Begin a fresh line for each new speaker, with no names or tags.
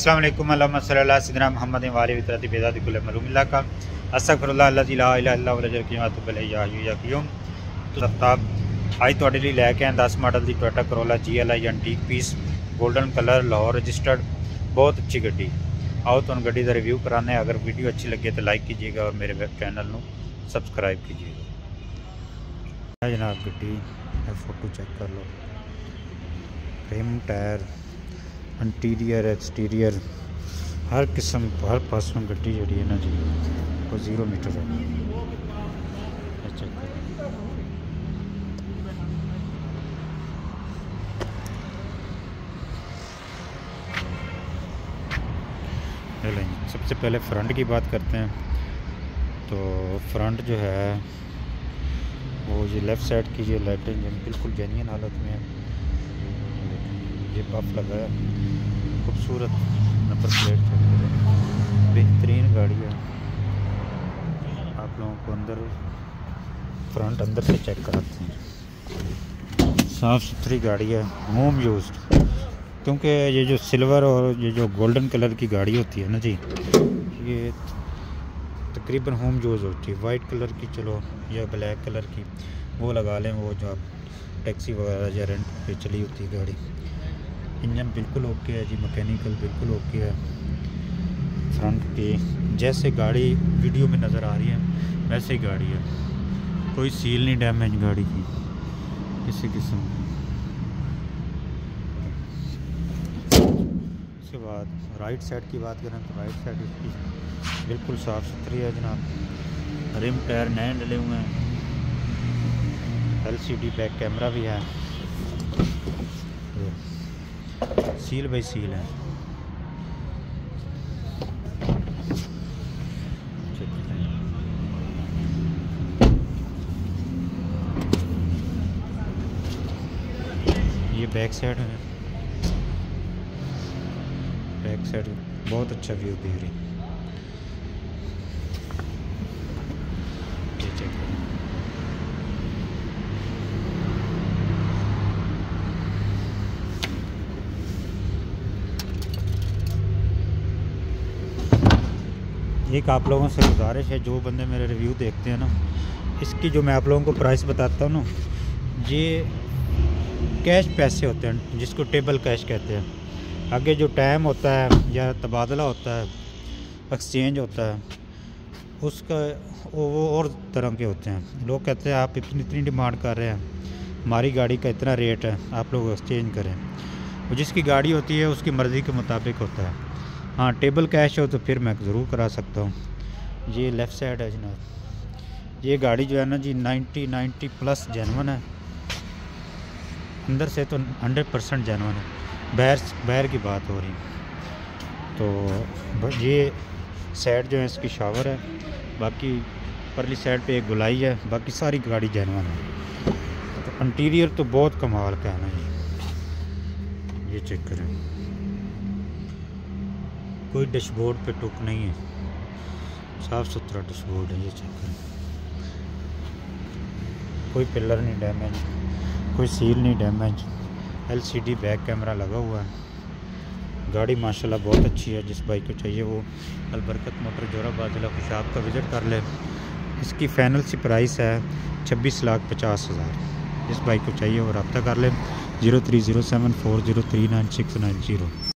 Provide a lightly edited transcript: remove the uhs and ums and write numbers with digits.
अस्सलाम वालेकुम अल्लाहुम्मा सल्ली अला सय्यिदिना मुहम्मदिन व आलिहि वसहबिहि बेदाति कुल्लि मलूमिल्लाह का अस्तगफिरुल्लाह अल्लज़ी ला इलाहा इल्ला हुवल हय्युल क़य्यूम व अतूबु इलैहि या हय्यु या क़य्यूम। तो आफ्ताब आज तुहाडे लई लैके आए 10 मॉडल दी Toyota Corolla GLI antique piece golden colour Lahore registered, बहुत अच्छी गड्डी। आओ तुहानू गड्डी का रिव्यू कराने। अगर वीडियो अच्छी लगे तो लाइक कीजिएगा और मेरे वेब चैनल को सबसक्राइब कीजिएगा। जनाब गड्डी फोटो चेक कर लो, रिम टायर इंटीरियर एक्सटीरियर हर किस्म हर पासों गड्डी जी है ना जी वो 0 मीटर है। चेक करो, सबसे पहले फ्रंट की बात करते हैं। तो फ्रंट जो है वो ये लेफ़्ट साइड की ये लाइटिंग बिल्कुल जेन्युइन हालत में है। ये बफ लगा है, खूबसूरत नंबर प्लेट है, बेहतरीन गाड़ी है। आप लोगों को फ्रंट अंदर से चेक कराते हैं। साफ़ सुथरी गाड़ी है, होम यूज्ड, क्योंकि ये जो सिल्वर और ये जो गोल्डन कलर की गाड़ी होती है ना जी, ये तकरीबन होम यूज़ होती है। वाइट कलर की चलो या ब्लैक कलर की वो लगा लें, वो जो आप टैक्सी वगैरह या रेंट पे चली होती है गाड़ी। इंजन बिल्कुल ओके है जी, मैकेनिकल बिल्कुल ओके है। फ्रंट की जैसे गाड़ी वीडियो में नज़र आ रही है वैसे ही गाड़ी है, कोई सील नहीं डैमेज गाड़ी की किसी किस्म की। उसके बाद राइट साइड की बात करें तो राइट साइड इसकी बिल्कुल साफ़ सुथरी है जनाब। रिम टायर नए डले हुए हैं, LCD बैक कैमरा भी है, सील बाई सील है। ये बैक साइड है, बैक साइड बहुत अच्छा व्यू दे रही। ये चेक करें, एक आप लोगों से गुजारिश है, जो बंदे मेरे रिव्यू देखते हैं ना, इसकी जो मैं आप लोगों को प्राइस बताता हूँ ना, ये कैश पैसे होते हैं जिसको टेबल कैश कहते हैं। आगे जो टाइम होता है या तबादला होता है, एक्सचेंज होता है, उसका वो और तरह के होते हैं। लोग कहते हैं आप इतनी डिमांड कर रहे हैं, हमारी गाड़ी का इतना रेट है, आप लोग एक्सचेंज करें। वो जिसकी गाड़ी होती है उसकी मर्ज़ी के मुताबिक होता है। हाँ, टेबल कैश हो तो फिर मैं ज़रूर करा सकता हूँ। ये लेफ़्ट साइड है जनाब, ये गाड़ी जो है ना जी 90 प्लस जेन्युइन है, अंदर से तो 100% जेन्युइन है। बाहर की बात हो रही, तो ये साइड जो है इसकी शावर है, बाकी परली साइड पे एक गुलाई है, बाकी सारी गाड़ी जेन्युइन है। तो इंटीरियर तो बहुत कमाल का है ना जी, ये चेक करें, कोई डैशबोर्ड पे टुक नहीं है, साफ़ सुथरा डैशबोर्ड है। ये चेक करें, कोई पिलर नहीं डैमेज, कोई सील नहीं डैमेज, LCD बैक कैमरा लगा हुआ है। गाड़ी माशाल्लाह बहुत अच्छी है। जिस भाई को चाहिए वो अलबरकत मोटर जोराबाद जिला खुशाब का विज़िट कर ले। इसकी फ़ाइनल सी प्राइस है 26,50,000। जिस भाई को चाहिए वो रब्ता कर ले 030740396090।